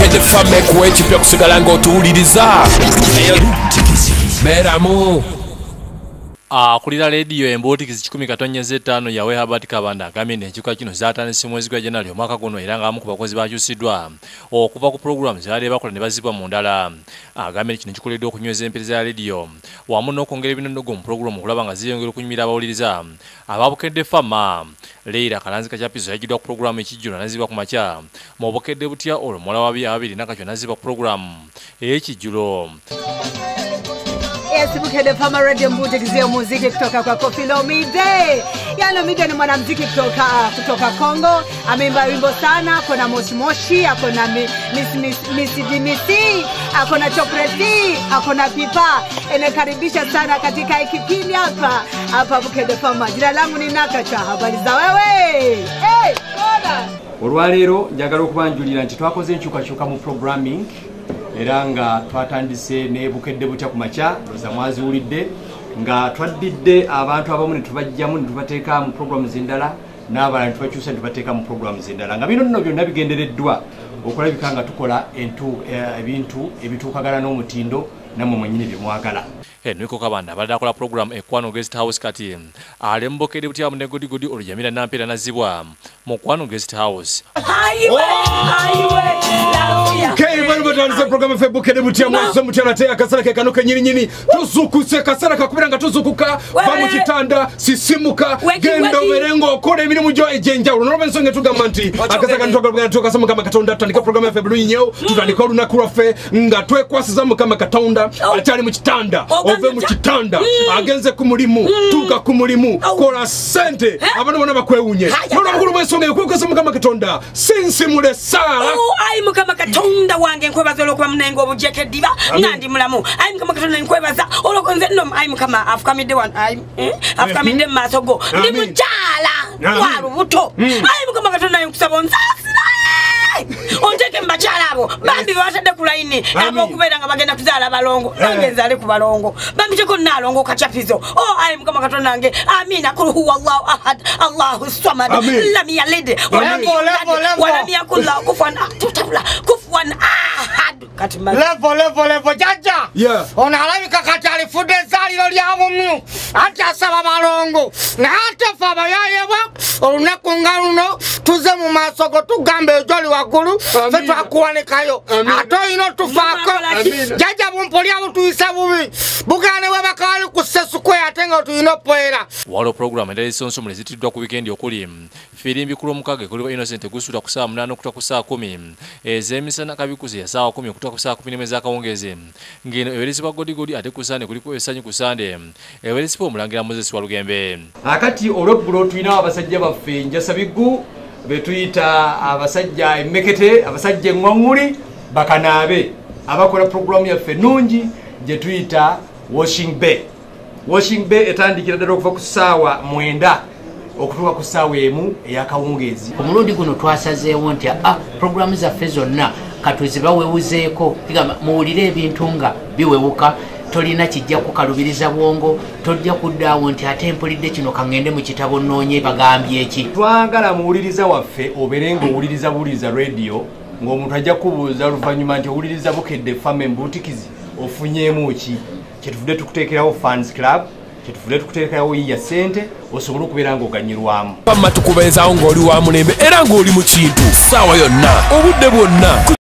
Bukedde Fama ekuwa ekipya okusigala ng'otuwuliriza. Beeramu. Akulira radio embootikizi 10.5 yawe Habati Kabanda agambye nti ekika kino zaatandise mwezi gwa January omwaka guno era ng'abamu ku bakozi baakyusiddwa okuva ku programu zaali bakola ne bazibwa mu ndala. Agambye kino kikoleddwa okunyweza empeereza ya radio wamu n'okwongera ebinnogo mu programu okulaba nga ziyongera okunyumira abawuliriza aba Bukedde Fama. Leira Kalanzi Kachapizo yajiddwa ku programu ekijjulo nazibwa ku makya mu Bukedde butya olwo muwala wa abiri nakakyo nazibwa ku programu ekijjulo. Yes, Bukedde Fama Radio mbutikizia muziki kutoka kwa Kofi Lomide. Ya Lomide ni mwanamuziki kutoka Kongo. Ameimba wimbo sana, kuna Moshi Moshi, akona Misi Dimisi, akona Chopreti, akona Pipa. Enekaribisha sana katika kipindi hapa Bukedde Fama. Jina langu ni Nakacha. Habari za wewe? Hey, kola. Olwaleero njagala okubanjulira nti twakoze enkyukakyuka mu programming. Era nga twatandise ne Bukedde butya ku makya loza mwaziwulidde nga twaddidde abantu abamu ne tubajjamu ne tubateeka mu programu z'endala n'abalala ne tubakyusa ne tubateeka mu programu z'endala nga bino nno byonna bigendereddwa okulabika nga tukola ebintu ebituukagana n'omutindo nammwe mwennyini bye mwagala. Niko Kabanda abadde akola programu Ekwano Guest House kati ali mu Bukedde butya ne Godigodi olujamira nampeera nazibwa mu Ekwano Guest House. Okay, bali batandise programu fe Bukedde butya mwazo mutya te akasala ke kanuka nyini tuzukuse kasala kakubira nga tuzukuka va mu kitanda sisimuka genda oberengo okole emirimu gyo ejenjawulo n'olwa ensonga tugamba nti akasala ntogabwa tukasema kama Katonda tutandika programu fe Blunyeo tutandika olunaku lwaffe nga twekwasiza Mukama Katonda atali mu kitanda ove mu kitanda agenze ku mulimu tuka ku mulimu kola sente abantu bona bakwewunye n'olwa mukulu w'ensonga yokwekasa Mukama Katonda sinsimule sala ai Mukama Katonda wange nkwebaza olwokuba munengo obujjeko eddiba nandi mulamu ai Mukama Katonda nkwebaza olwokonze nno ai Mukama afukamidde afukamidde mu maaso go ndi mukyala wa lubuto ai Mukama Katonda nkusaba onsaasira onteke mbakyala abo bambi batadde ku layini abo okubeera nga bagenda kuzaala abalongo nange nzaale ku balongo bambiteko naalongo kachapizo ai Mukama Katonda nange amina kul huwa Allahu ahad Allahu samad lam yalid walam yakul lahu kufuwan ahad kati level jaja ona alabika kati alifude zaliro lyabo mu ati asaba balongo na ate faba yayeba olunaku nga luno tuze mu maaso go tugambe ejoli waggulu fe twakuwanikayo ate olina tufaako jaja bumpoli abo tuyisa bubi bugane we bakawali ku sesukwe ate nga tulina opwera waliwo programu endala ezisonsomole zitiddwa ku wikendi okuli firimbi ku lwomukaaga ekuliwo Innocent gusuula ku saa 8 okutuuka ku saa 10 ez'emisana kabikuzi ya saa 10 okutuuka ku saa 11 ez'akawungeezi ng'eno eweerezebwa Godigodi ate ku Sande kuliko essanyu ku Sande eweerezebwa Omulangira Moses Walugembe. Akati olweggulo tulina abasajja baffe Njasabiggu betuyita abasajja emmekete abasajja eŋŋwaŋŋuli bakanaabe abakola programu yaffe nungi gye tuyita Washing Bay etandikira ddala okuva ku ssaawa 9 okutuuka ku ssaawa 1 ey'akawungeezi. Omulundi guno twasazeewo nti programu zaffe zonna katuzibawewuzeeko kigamba muwulire ebintu nga biwewuka tolina kijja kukalubiriza bwongo tojja kuddaawo nti ate mpulidde kino kangende mu kitabo nnoonye bagambye eki. Twagala muwuliriza waffe obeere ng'owuliriza radio ng'omuntu ajja kubuuza oluvannyuma nti owuliriza Bukedde Fama embuutikizi ofunyeemu ki. Kyetuvudde tukuteekerawo fans club kyetuvudde tukuteekerawo yiya ssente osobole okubeera ng'oganyirwamu. Fama tukubenzaawo ng'oli wa mulembe era ng'oli mu kintu ssaawa yonna obudde bwonna.